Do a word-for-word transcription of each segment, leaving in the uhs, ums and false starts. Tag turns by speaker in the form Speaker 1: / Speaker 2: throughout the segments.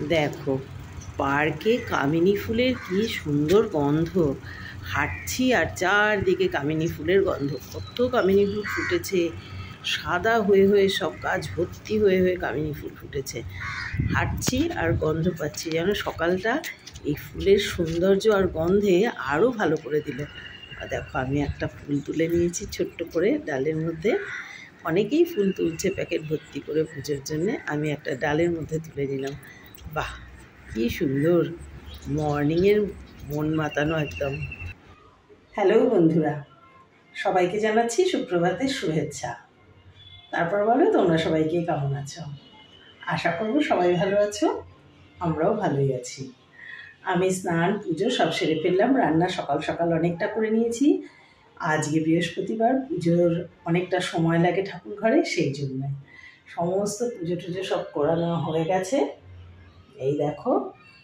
Speaker 1: দেখো পার্কে কামিনী ফুলের কি সুন্দর গন্ধ। হাঁটছি আর চারদিকে কামিনী ফুলের গন্ধ। কত কামিনী ফুল ফুটেছে, সাদা হয়ে হয়ে সব গাছ ভর্তি হয়ে হয়ে কামিনী ফুল ফুটেছে। হাঁটছি আর গন্ধ পাচ্ছি, যেন সকালটা এই ফুলের সৌন্দর্য আর গন্ধে আরও ভালো করে দিল। দেখো আমি একটা ফুল তুলে নিয়েছি ছোট্ট করে ডালের মধ্যে। অনেকেই ফুল তুলছে প্যাকেট ভর্তি করে পুজোর জন্যে, আমি একটা ডালের মধ্যে তুলে নিলাম। বাহ, কি সুন্দর মর্নিংয়ের মন মাতানো একদম। হ্যালো বন্ধুরা, সবাইকে জানাচ্ছি সুপ্রভাতের শুভেচ্ছা। তারপর বলো তোমরা সবাইকে কেমন আছো? আশা করবো সবাই ভালো আছো, আমরাও ভালোই আছি। আমি স্নান পুজো সব সেরে ফেললাম, রান্না সকাল সকাল অনেকটা করে নিয়েছি। আজকে বৃহস্পতিবার, পুজোর অনেকটা সময় লাগে ঠাকুর ঘরে, সেই জন্য সমস্ত পুজো টুজো সব করানো হয়ে গেছে। এই দেখো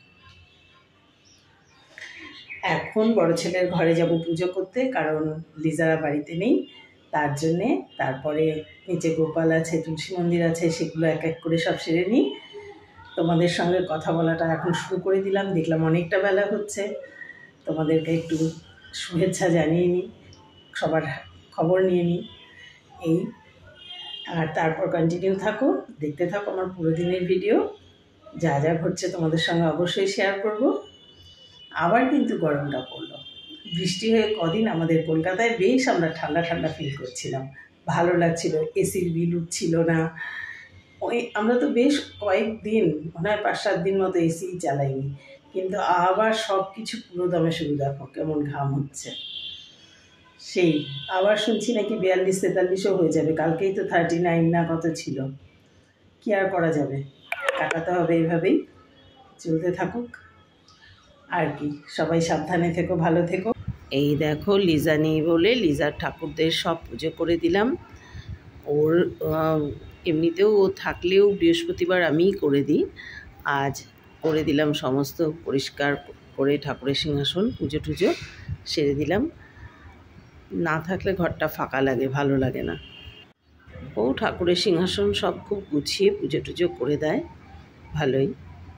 Speaker 1: এখন বড় ছেলের ঘরে যাব পুজো করতে, কারণ লিজারা বাড়িতে নেই, তার জন্যে। তারপরে নিচে গোপাল আছে, তুলসী মন্দির আছে, সেগুলো এক এক করে সব সেরে নিই। তোমাদের সঙ্গে কথা বলাটা এখন শুরু করে দিলাম, দেখলাম অনেকটা বেলা হচ্ছে, তোমাদেরকে একটু শুভেচ্ছা জানিয়ে নিই, সবার খবর নিয়ে নিই এই। আর তারপর কন্টিনিউ থাকো, দেখতে থাকো আমার পুরো দিনের ভিডিও। যা যা ঘটছে তোমাদের সঙ্গে অবশ্যই শেয়ার করব। আবার কিন্তু গরমটা পড়লো, বৃষ্টি হয়ে কদিন আমাদের কলকাতায় বেশ আমরা ঠান্ডা ঠান্ডা ফিল করছিলাম, ভালো লাগছিল, এসির বিল উঠছিল না। ওই আমরা তো বেশ কয়েকদিন, মনে হয় পাঁচ সাত দিন মতো এসি চালাইনি, কিন্তু আবার সব কিছু পুরো দমে শুরু। দেখো কেমন ঘাম হচ্ছে, সেই আবার শুনছি নাকি বিয়াল্লিশ তেতাল্লিশও হয়ে যাবে। কালকেই তো থার্টি নাইন না কত ছিল, কি আর করা যাবে, কাটাতে হবে এইভাবেই, চলতে থাকুক আর কি। সবাই সাবধানে থেকো, ভালো থেকো। এই দেখো লিজা নেই বলে লিজার ঠাকুরদের সব পুজো করে দিলাম। ওর এমনিতেও ও থাকলেও বৃহস্পতিবার আমিই করে দিই, আজ করে দিলাম সমস্ত পরিষ্কার করে ঠাকুরের সিংহাসন পুজো টুজো সেরে দিলাম। না থাকলে ঘরটা ফাঁকা লাগে, ভালো লাগে না। ও ঠাকুরের সিংহাসন সব খুব গুছিয়ে পুজো টুজো করে দেয়, ভালোই।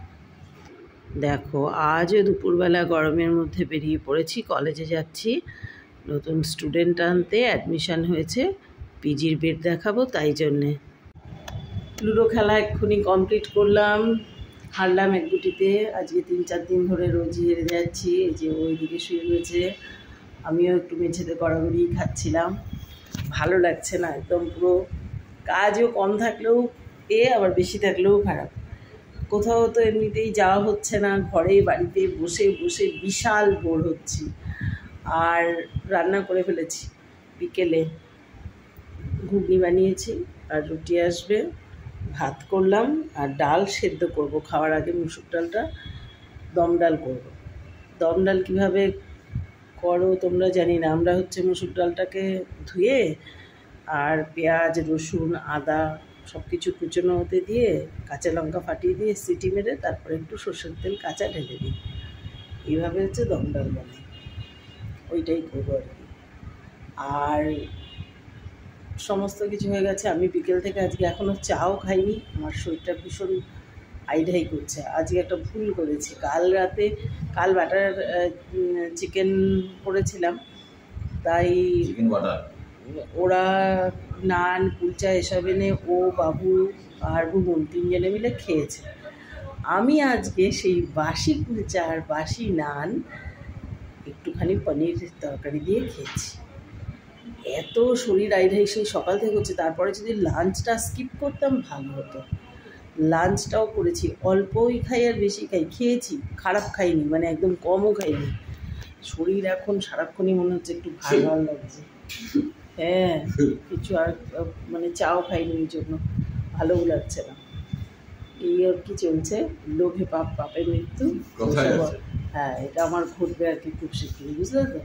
Speaker 1: দেখো আজও দুপুরবেলা গরমের মধ্যে বেরিয়ে পড়েছি, কলেজে যাচ্ছি, নতুন স্টুডেন্ট আনতে, অ্যাডমিশান হয়েছে, পিজির বেড দেখাবো, তাই জন্যে। লুডো খেলা এক্ষুনি কমপ্লিট করলাম, হারলাম এক গুটিতে। আজকে তিন চার দিন ধরে রোজই হেরে যাচ্ছি। এই যে ওই দিকে শুয়ে রয়েছে, আমিও একটু মেঝেতে গড়াগড়ি খাচ্ছিলাম, ভালো লাগছে না একদম। পুরো কাজও কম থাকলেও এ, আবার বেশি থাকলেও খারাপ। কোথাও তো এমনিতেই যাওয়া হচ্ছে না, ঘরে বাড়িতে বসে বসে বিশাল বোর হচ্ছি। আর রান্না করে ফেলেছি, বিকেলে ঘুগনি বানিয়েছি আর রুটি আসবে, ভাত করলাম আর ডাল সেদ্ধ করব খাওয়ার আগে। মুসুর ডালটা দম ডাল করব। দম ডাল কীভাবে করো তোমরা জানি না, আমরা হচ্ছে মুসুর ডালটাকে ধুয়ে আর পেঁয়াজ রসুন আদা সব কিছু কুচনো হতে দিয়ে, কাঁচা লঙ্কা ফাটিয়ে দিয়ে সিটি মেরে তারপরে একটু সর্ষের তেল কাঁচা ঢেলে দিই, এইভাবে হচ্ছে দম ডাল বানাই, ওইটাই করবো আর কি। আর সমস্ত কিছু হয়ে গেছে। আমি বিকেল থেকে আজকে এখনও চাও খাইনি, আমার শরীরটা ভীষণ আইঢাই করছে। আজকে একটা ভুল করেছি, কাল রাতে কাল বাটার চিকেন করেছিলাম, তাই ওরা নান কুলচা এসব এনে ও বাবু আর বুবুন তিনজনে মিলে খেয়েছে। আমি আজকে সেই বাসি কুলচা আর বাসি নান একটুখানি পনির তরকারি দিয়ে খেয়েছি। এত শরীর আইঢাই সেই সকাল থেকে হচ্ছে। তারপরে যদি লাঞ্চটা স্কিপ করতাম ভালো হতো। লাঞ্চটাও করেছি, অল্পই খাই আর বেশি খাই, খেয়েছি, খারাপ খাইনি, মানে একদম কমও খাইনি। শরীর এখন সারাক্ষণই মনে হচ্ছে একটু ভালো ভালো লাগছে। হ্যাঁ, কিছু আর মানে চাও খাইনি, ওই জন্য ভালোও লাগছে না। এই আর কি চলছে, লোভে পাপ পাপের মৃত্যু। হ্যাঁ, এটা আমার ঘটবে আর কি খুব শিগগিরই, বুঝলে তো?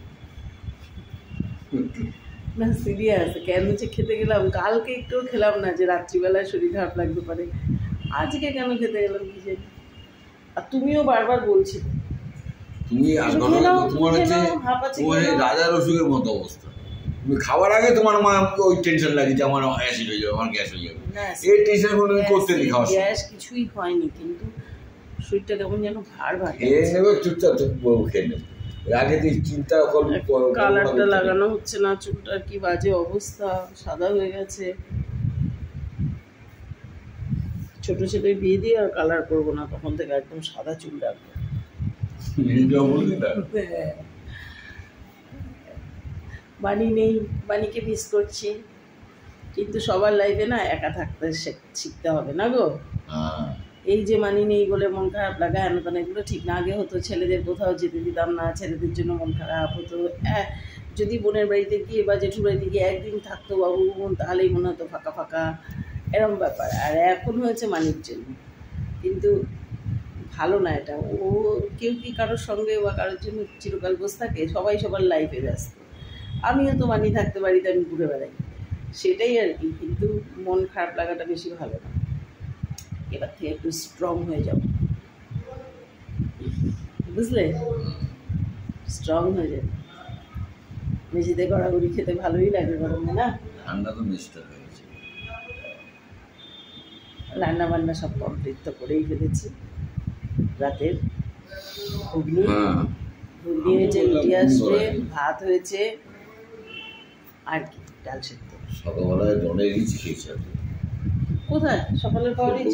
Speaker 1: না সিরিয়াস, কেন যে খেতে গেলাম, কালকে একটুও খেলাম না যে রাত্রিবেলায় শরীর খারাপ লাগতে পারে, আজকে কেন খেতে গেলাম কি জানি। আর তুমিও বারবার বলছিলে
Speaker 2: তুমি রাজার অসুখের মতো অবস্থা, তুমি খাবার আগে তোমার মা ওই টেনশন লাগে যে আমার অ্যাসিড হয়ে যাবে, আমার গ্যাস হয়ে যাবে, এই টেনশন কোনো করতে নেই। খাওয়া
Speaker 1: গ্যাস কিছুই হয়নি, কিন্তু শরীরটা কেমন যেন ভার ভার
Speaker 2: খেয়ে নেবে চুপচাপ চুপ খেয়ে নেবে আগে তুই চিন্তা
Speaker 1: কালারটা লাগানো হচ্ছে না, চুলটার কি বাজে অবস্থা, সাদা হয়ে গেছে। ছোট ছেলে বিয়ে দিয়ে আর কালার করবো না, তখন থেকে একদম সাদা চুল রাখবো। বানি নেই, বানিকে মিস করছি, কিন্তু সবার লাইফে না একা থাকতে শিখতে হবে না গো। এই যে মানি নেই বলে মন খারাপ লাগা এন তেন এগুলো ঠিক না। আগে হতো ছেলেদের কোথাও যেতে দিতাম না, ছেলেদের জন্য মন খারাপ হতো। যদি বোনের বাড়িতে গিয়ে বা জেঠুর বাড়িতে গিয়ে একদিন থাকতো বাবু বোন, তাহলেই মনে হতো ফাঁকা ফাঁকা, এরকম ব্যাপার। আর এখন হয়েছে মানির জন্য, কিন্তু ভালো না এটা। ও কেউ কি কারোর সঙ্গে বা কারোর জন্য চিরকাল বসে থাকে? সবাই সবার লাইফে ব্যস্ত। আমিও তো মানি থাকতে বাড়িতে আমি ঘুরে বেড়াই, সেটাই আর কি। কিন্তু মন খারাপ লাগাটা বেশি ভালো না। এবার থেকে একটু স্ট্রং হয়ে যাও, বুঝলে? স্ট্রং হয়ে যাবে। মেঝেতে গড়াগড়ি খেতে ভালোই লাগে গরমে, না?
Speaker 2: ঠান্ডা তো মিস্টার হয়ে গেছে।
Speaker 1: রান্না বান্না সব কমপ্লিট তো করেই ফেলেছি। রাতের ঘুগনি ঘুগনি হয়েছে, রুটি আসবে, ভাত হয়েছে, আর কি ডাল সেদ্ধ।
Speaker 2: সকালবেলায় জলে রিচ খেয়েছে।
Speaker 1: কোথায় সকালের খাওয়া রিচ?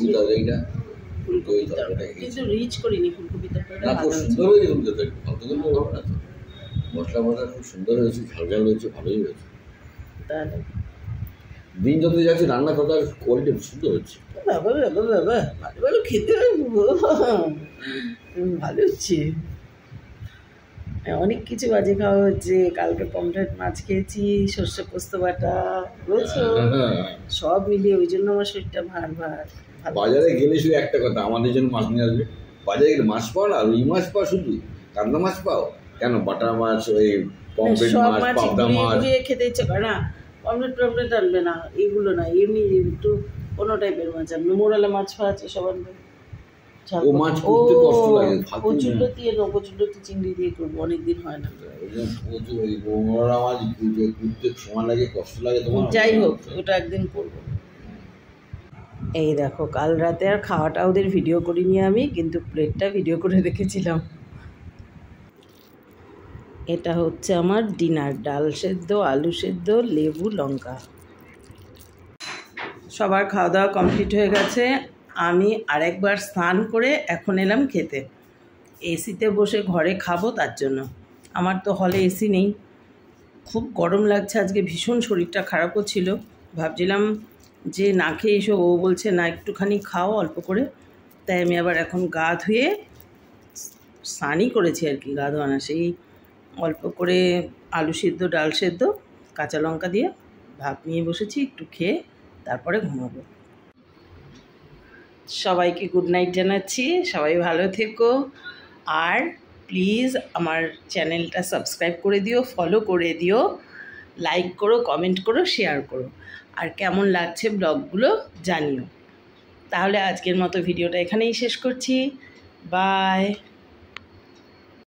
Speaker 1: কিন্তু রিচ করিনি ফুলকপি তরকারিটা।
Speaker 2: সুন্দর হয়েছে ফুলকপি তরকারি, ভালো করে হবে না তো। মশলা মশলা খুব সুন্দর হয়েছে, ঝাল ঝাল হয়েছে, ভালোই হয়েছে।
Speaker 1: তাহলে
Speaker 2: দিন যত যাচ্ছে রান্না করার কোয়ালিটি সুন্দর হচ্ছে।
Speaker 1: বাবা বাবা বাবা, ভালো ভালো খেতে ভালো হচ্ছে। অনেক কিছু বাজে খাওয়া হচ্ছে। কালকে পমফ্রেট মাছ খেয়েছি, সর্ষে পোস্ত বাটা, বুঝছো? সব মিলিয়ে ওই জন্য আমার শরীরটা ভার ভার।
Speaker 2: বাজারে গেলে শুধু একটা কথা, আমাদের জন্য মাছ নিয়ে আসবে। বাজারে গেলে মাছ পাও না, রুই মাছ পাও, শুধু কাতলা মাছ পাও কেন? বাটা মাছ, ওই পমফ্রেট মাছ, পাবদা মাছ
Speaker 1: খেতে ইচ্ছে করে না। পমফ্রেট টমফ্রেট আনবে না, এগুলো না, এমনি একটু অন্য টাইপের মাছ আনবে। মোরালা মাছ খাওয়াচ্ছে সব আনবে।
Speaker 2: ও মাছ করতে কষ্ট লাগে।
Speaker 1: কচুল্লো দিয়ে নেবো, কচুল্লো চিংড়ি দিয়ে করবো, অনেকদিন হয় না।
Speaker 2: মোরালা মাছ করতে সময় লাগে, কষ্ট লাগে তোমার।
Speaker 1: যাই হোক, ওটা একদিন করবো। এই দেখো, কাল রাতে আর খাওয়াটা ওদের ভিডিও করিনি আমি, কিন্তু প্লেটটা ভিডিও করে রেখেছিলাম। এটা হচ্ছে আমার ডিনার, ডাল সেদ্ধ, আলু সেদ্ধ, লেবু, লঙ্কা। সবার খাওয়া দাওয়া কমপ্লিট হয়ে গেছে। আমি আরেকবার স্নান করে এখন এলাম খেতে। এসিতে বসে ঘরে খাবো, তার জন্য। আমার তো হলে এসি নেই, খুব গরম লাগছে আজকে, ভীষণ শরীরটা খারাপও ছিল। ভাবছিলাম যে না খেয়ে এসো, ও বলছে না একটুখানি খাও অল্প করে। তাই আমি আবার এখন গা ধুয়ে স্নানই করেছি আর কি, গা ধোয়া না, সেই অল্প করে আলু সেদ্ধ, ডাল সেদ্ধ, কাঁচা লঙ্কা দিয়ে ভাত নিয়ে বসেছি, একটু খেয়ে তারপরে ঘুমাবো। সবাইকে গুড নাইট জানাচ্ছি, সবাই ভালো থেকো। আর প্লিজ আমার চ্যানেলটা সাবস্ক্রাইব করে দিও, ফলো করে দিও, লাইক করো, কমেন্ট করো, শেয়ার করো, আর কেমন লাগছে ব্লগগুলো জানিও। তাহলে আজকের মতো ভিডিওটা এখানেই শেষ করছি। বাই।